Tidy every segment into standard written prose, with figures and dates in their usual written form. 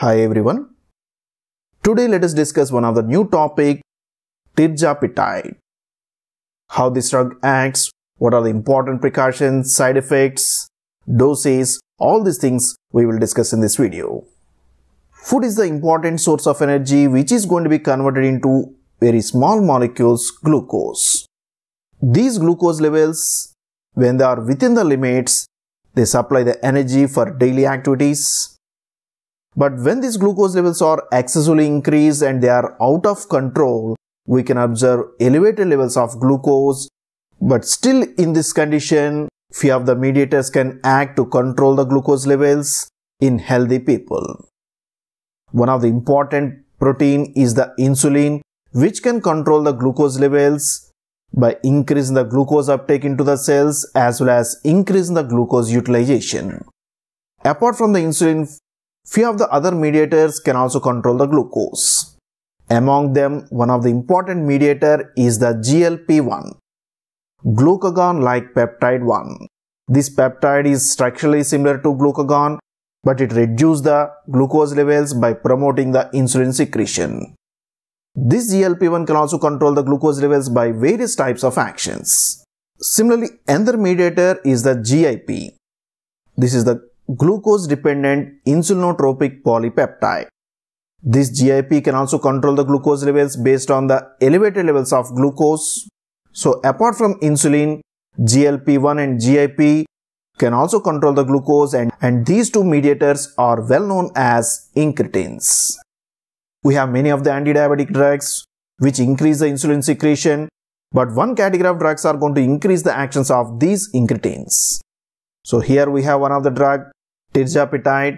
Hi everyone. Today let us discuss one of the new topic, Tirzepatide. How this drug acts, what are the important precautions, side effects, doses, all these things we will discuss in this video. Food is the important source of energy which is going to be converted into very small molecules, glucose. These glucose levels, when they are within the limits, they supply the energy for daily activities. But when these glucose levels are excessively increased and they are out of control, we can observe elevated levels of glucose. But still in this condition, few of the mediators can act to control the glucose levels in healthy people. One of the important protein is the insulin, which can control the glucose levels by increasing the glucose uptake into the cells as well as increasing the glucose utilization. Apart from the insulin, few of the other mediators can also control the glucose. Among them, one of the important mediator is the GLP-1, glucagon-like peptide 1. This peptide is structurally similar to glucagon, but it reduces the glucose levels by promoting the insulin secretion. This GLP-1 can also control the glucose levels by various types of actions. Similarly, another mediator is the GIP. This is the glucose-dependent insulinotropic polypeptide. This GIP can also control the glucose levels based on the elevated levels of glucose. So, apart from insulin, GLP-1 and GIP can also control the glucose, and these two mediators are well known as incretins. We have many of the antidiabetic drugs which increase the insulin secretion, but one category of drugs are going to increase the actions of these incretins. So here we have one of the drug, Tirzepatide.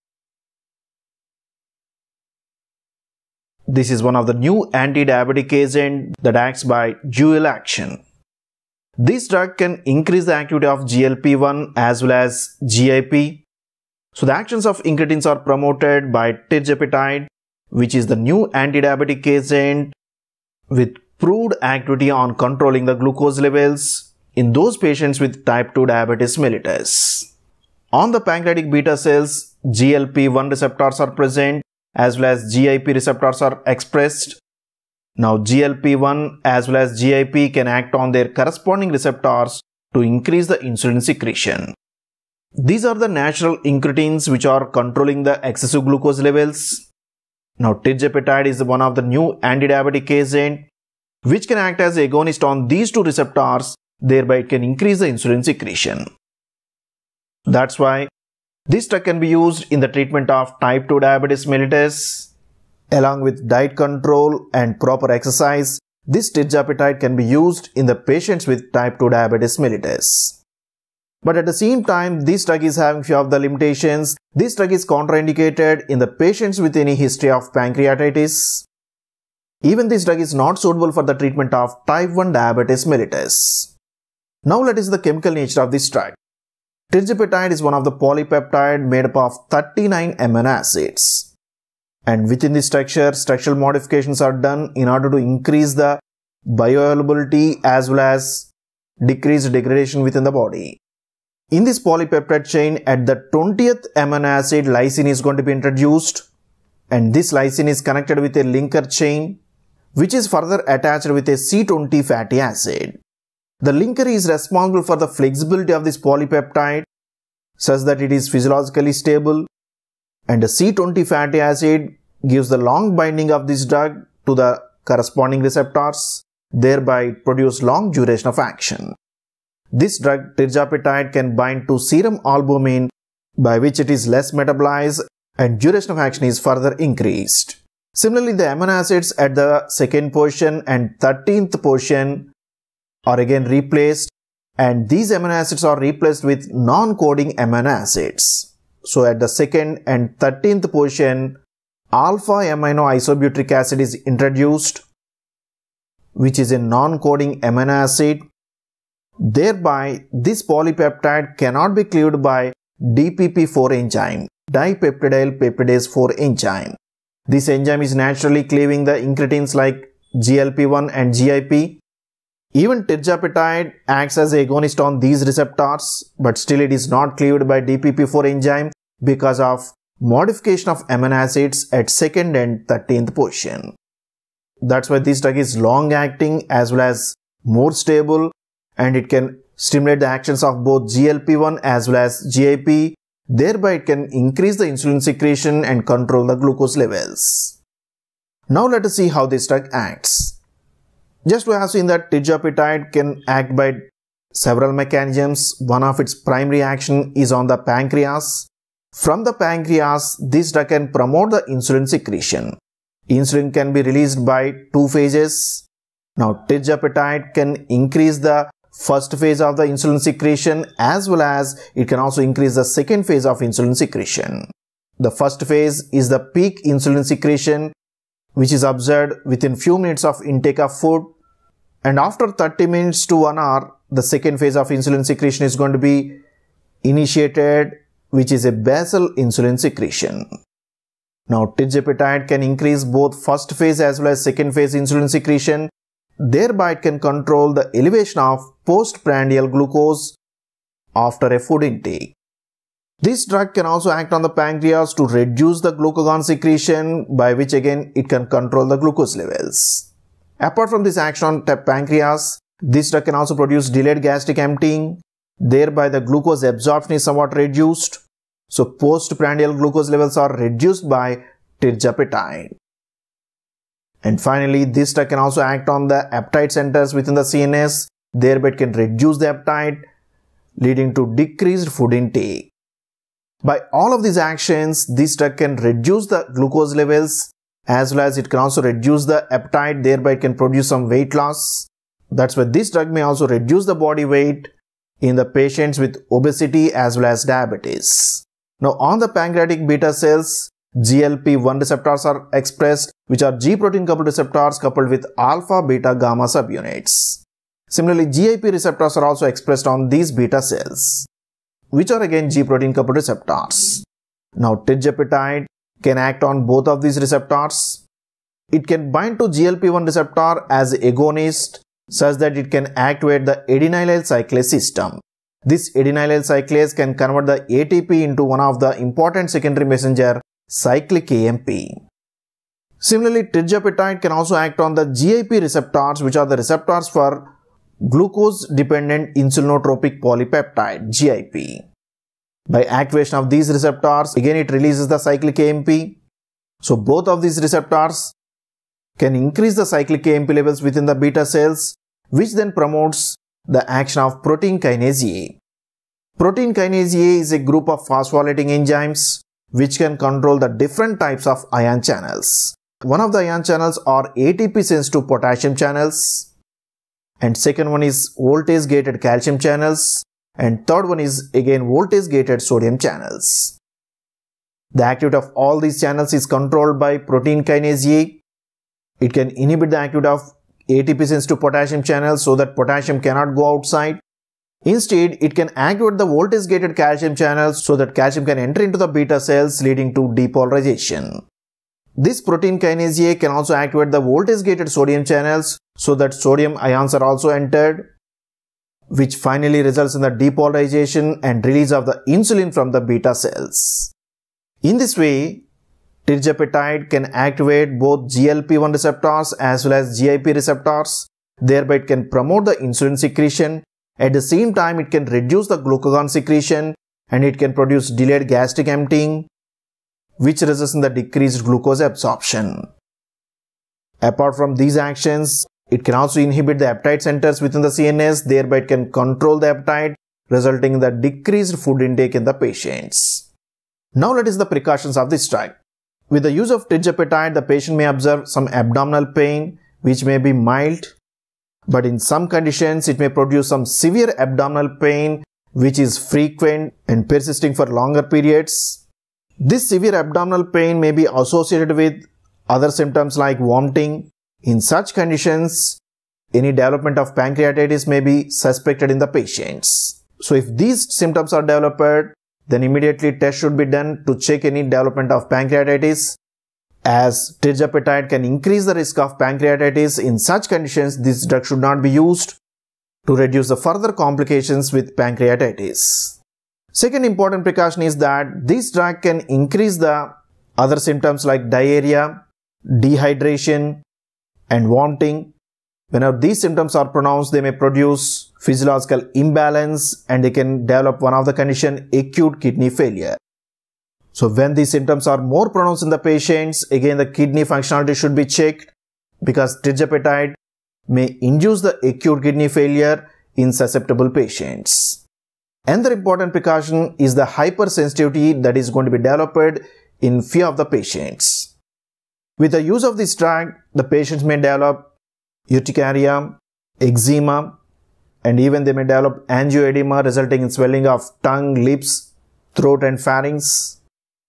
This is one of the new antidiabetic agent that acts by dual action. This drug can increase the activity of GLP-1 as well as GIP. So the actions of incretins are promoted by Tirzepatide, which is the new antidiabetic agent with proved activity on controlling the glucose levels in those patients with type 2 diabetes mellitus. On the pancreatic beta cells, GLP-1 receptors are present as well as GIP receptors are expressed. Now GLP-1 as well as GIP can act on their corresponding receptors to increase the insulin secretion. These are the natural incretins which are controlling the excessive glucose levels. Now Tirzepatide is one of the new antidiabetic agent which can act as agonist on these two receptors, thereby it can increase the insulin secretion. That's why this drug can be used in the treatment of type 2 diabetes mellitus. Along with diet control and proper exercise, this Tirzepatide can be used in the patients with type 2 diabetes mellitus. But at the same time, this drug is having few of the limitations. This drug is contraindicated in the patients with any history of pancreatitis. Even this drug is not suitable for the treatment of type 1 diabetes mellitus. Now let us see the chemical nature of this drug. Tirzepatide is one of the polypeptide made up of 39 amino acids. And within this structure, structural modifications are done in order to increase the bioavailability as well as decrease degradation within the body. In this polypeptide chain, at the 20th amino acid, lysine is going to be introduced, and this lysine is connected with a linker chain which is further attached with a C20 fatty acid. The linker is responsible for the flexibility of this polypeptide such that it is physiologically stable, and the C20 fatty acid gives the long binding of this drug to the corresponding receptors, thereby produce long duration of action. This drug Tirzepatide can bind to serum albumin, by which it is less metabolized and duration of action is further increased. Similarly, the amino acids at the second position and 13th position are again replaced, and these amino acids are replaced with non-coding amino acids. So at the second and 13th position, alpha amino isobutyric acid is introduced, which is a non-coding amino acid. Thereby, this polypeptide cannot be cleaved by DPP4 enzyme, dipeptidyl peptidase 4 enzyme. This enzyme is naturally cleaving the incretins like GLP-1 and GIP. Even Tirzepatide acts as agonist on these receptors, but still it is not cleaved by DPP4 enzyme because of modification of amino acids at 2nd and 13th position. That's why this drug is long acting as well as more stable, and it can stimulate the actions of both GLP-1 as well as GIP. Thereby it can increase the insulin secretion and control the glucose levels. Now let us see how this drug acts. Just we have seen that tirzepatide can act by several mechanisms. One of its primary action is on the pancreas. From the pancreas, this drug can promote the insulin secretion. Insulin can be released by two phases. Now tirzepatide can increase the first phase of the insulin secretion as well as it can also increase the second phase of insulin secretion. The first phase is the peak insulin secretion, which is observed within few minutes of intake of food, and after 30 minutes to 1 hour, the second phase of insulin secretion is going to be initiated, which is a basal insulin secretion. Now tirzepatide can increase both first phase as well as second phase insulin secretion. Thereby it can control the elevation of postprandial glucose after a food intake. This drug can also act on the pancreas to reduce the glucagon secretion, by which again it can control the glucose levels. Apart from this action on the pancreas, this drug can also produce delayed gastric emptying. Thereby the glucose absorption is somewhat reduced. So postprandial glucose levels are reduced by tirzepatide. And finally, this drug can also act on the appetite centers within the CNS. Thereby it can reduce the appetite, leading to decreased food intake. By all of these actions, this drug can reduce the glucose levels as well as it can also reduce the appetite. Thereby it can produce some weight loss. That's why this drug may also reduce the body weight in the patients with obesity as well as diabetes. Now on the pancreatic beta cells, GLP-1 receptors are expressed, which are G protein coupled receptors coupled with alpha, beta, gamma subunits. Similarly, GIP receptors are also expressed on these beta cells, which are again G protein coupled receptors. Now tirzepatide can act on both of these receptors. It can bind to GLP-1 receptor as agonist such that it can activate the adenylyl cyclase system. This adenylyl cyclase can convert the ATP into one of the important secondary messenger, cyclic AMP. Similarly, tirzepatide can also act on the GIP receptors, which are the receptors for glucose-dependent insulinotropic polypeptide, GIP. By activation of these receptors, again it releases the cyclic AMP. So both of these receptors can increase the cyclic AMP levels within the beta cells, which then promotes the action of protein kinase A. Protein kinase A is a group of phosphorylating enzymes which can control the different types of ion channels. One of the ion channels are ATP sensitive potassium channels, and second one is voltage gated calcium channels, and third one is again voltage gated sodium channels. The activity of all these channels is controlled by protein kinase A. It can inhibit the activity of ATP sensitive potassium channels so that potassium cannot go outside. Instead, it can activate the voltage gated calcium channels so that calcium can enter into the beta cells, leading to depolarization. This protein kinase A can also activate the voltage gated sodium channels so that sodium ions are also entered, which finally results in the depolarization and release of the insulin from the beta cells. In this way, tirzepatide can activate both GLP-1 receptors as well as GIP receptors. Thereby it can promote the insulin secretion. At the same time, it can reduce the glucagon secretion and it can produce delayed gastric emptying, which results in the decreased glucose absorption. Apart from these actions, it can also inhibit the appetite centers within the CNS. Thereby it can control the appetite, resulting in the decreased food intake in the patients. Now let us see the precautions of this drug. With the use of tirzepatide, the patient may observe some abdominal pain, which may be mild, but in some conditions it may produce some severe abdominal pain, which is frequent and persisting for longer periods. This severe abdominal pain may be associated with other symptoms like vomiting. In such conditions, any development of pancreatitis may be suspected in the patients. So if these symptoms are developed, then immediately test should be done to check any development of pancreatitis. As tirzepatide can increase the risk of pancreatitis, in such conditions this drug should not be used to reduce the further complications with pancreatitis. Second important precaution is that this drug can increase the other symptoms like diarrhea, dehydration, and vomiting. Whenever these symptoms are pronounced, they may produce physiological imbalance and they can develop one of the condition acute kidney failure. So when these symptoms are more pronounced in the patients, again the kidney functionality should be checked because tirzepatide may induce the acute kidney failure in susceptible patients. Another important precaution is the hypersensitivity that is going to be developed in few of the patients. With the use of this drug, the patients may develop urticaria, eczema, and even they may develop angioedema resulting in swelling of tongue, lips, throat and pharynx.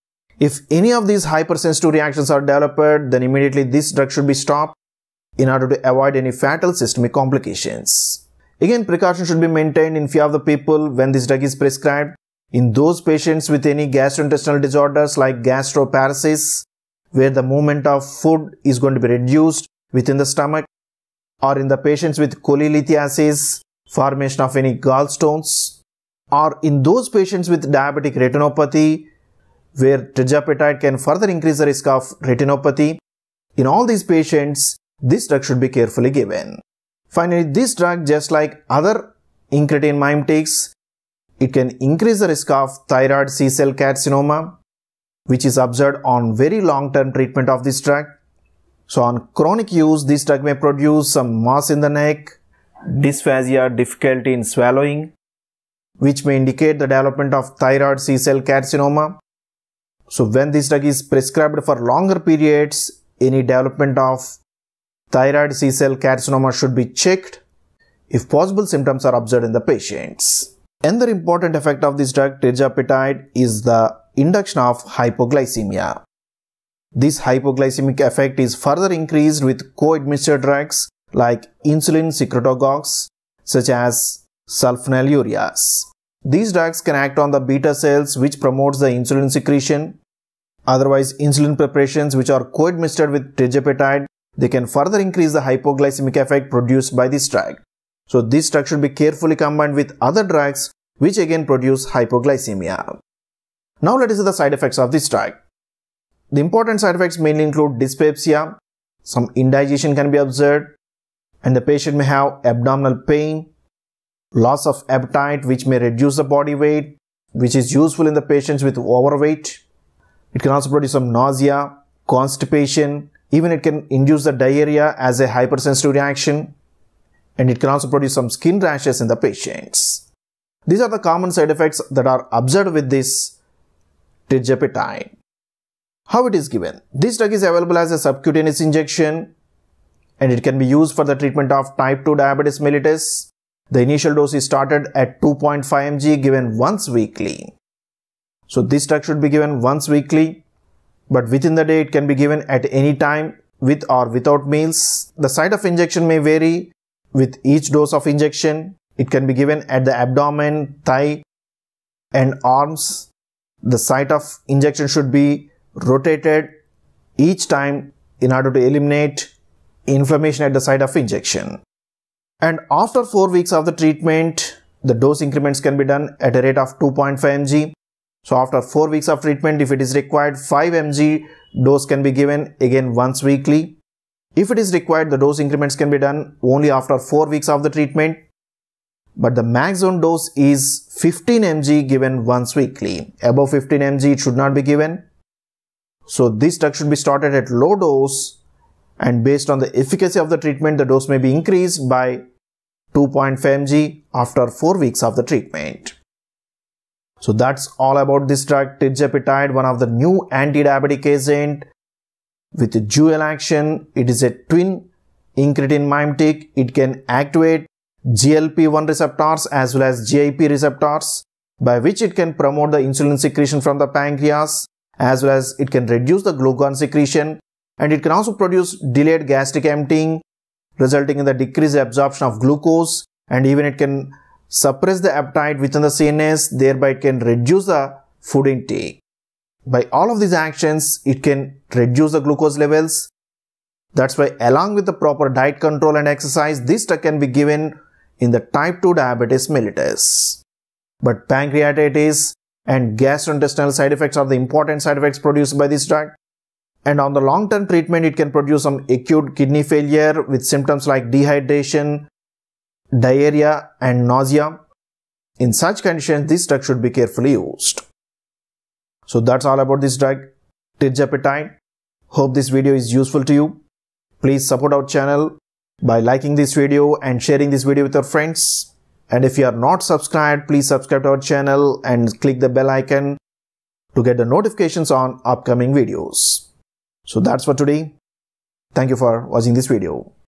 If any of these hypersensitive reactions are developed, then immediately this drug should be stopped in order to avoid any fatal systemic complications. Again, precaution should be maintained in few of the people when this drug is prescribed. In those patients with any gastrointestinal disorders like gastroparesis, where the movement of food is going to be reduced within the stomach, or in the patients with cholelithiasis, formation of any gallstones, or in those patients with diabetic retinopathy, where tirzepatide can further increase the risk of retinopathy. In all these patients, this drug should be carefully given. Finally, this drug, just like other incretin mimetics, it can increase the risk of thyroid C-cell carcinoma, which is observed on very long-term treatment of this drug. So on chronic use, this drug may produce some mass in the neck, dysphagia, difficulty in swallowing, which may indicate the development of thyroid C-cell carcinoma. So when this drug is prescribed for longer periods, any development of thyroid C-cell carcinoma should be checked if possible symptoms are observed in the patients. Another important effect of this drug, tirzepatide, is the induction of hypoglycemia. This hypoglycemic effect is further increased with co-administered drugs like insulin secretagogues such as sulfonylureas. These drugs can act on the beta cells which promotes the insulin secretion. Otherwise, insulin preparations which are co-administered with tirzepatide, they can further increase the hypoglycemic effect produced by this drug. So this drug should be carefully combined with other drugs which again produce hypoglycemia. Now let us see the side effects of this drug. The important side effects mainly include dyspepsia, some indigestion can be observed, and the patient may have abdominal pain, loss of appetite which may reduce the body weight, which is useful in the patients with overweight. It can also produce some nausea, constipation, even it can induce the diarrhea as a hypersensitive reaction, and it can also produce some skin rashes in the patients. These are the common side effects that are observed with this tirzepatide. How it is given? This drug is available as a subcutaneous injection and it can be used for the treatment of type 2 diabetes mellitus. The initial dose is started at 2.5 mg given once weekly. So this drug should be given once weekly, but within the day it can be given at any time with or without meals. The site of injection may vary with each dose of injection. It can be given at the abdomen, thigh and arms. The site of injection should be rotated each time in order to eliminate inflammation at the site of injection. And after 4 weeks of the treatment, the dose increments can be done at a rate of 2.5 mg. So after 4 weeks of treatment, if it is required, 5 mg dose can be given again once weekly. If it is required, the dose increments can be done only after 4 weeks of the treatment. But the maximum dose is 15 mg given once weekly. Above 15 mg it should not be given. So this drug should be started at low dose, and based on the efficacy of the treatment, the dose may be increased by 2.5 mg after 4 weeks of the treatment. So that's all about this drug tirzepatide, one of the new anti-diabetic agent with dual action. It is a twin incretin mimetic. It can activate GLP-1 receptors as well as GIP receptors, by which it can promote the insulin secretion from the pancreas, as well as it can reduce the glucagon secretion, and it can also produce delayed gastric emptying, resulting in the decreased absorption of glucose, and even it can suppress the appetite within the CNS, thereby it can reduce the food intake. By all of these actions, it can reduce the glucose levels. That's why along with the proper diet control and exercise, this drug can be given in the type 2 diabetes mellitus. but pancreatitis and gastrointestinal side effects are the important side effects produced by this drug. And on the long-term treatment, it can produce some acute kidney failure with symptoms like dehydration, diarrhea, and nausea. In such conditions, this drug should be carefully used. So that's all about this drug, Tirzepatide. Hope this video is useful to you. Please support our channel by liking this video and sharing this video with your friends. And if you are not subscribed, please subscribe to our channel and click the bell icon to get the notifications on upcoming videos. So that's for today. Thank you for watching this video.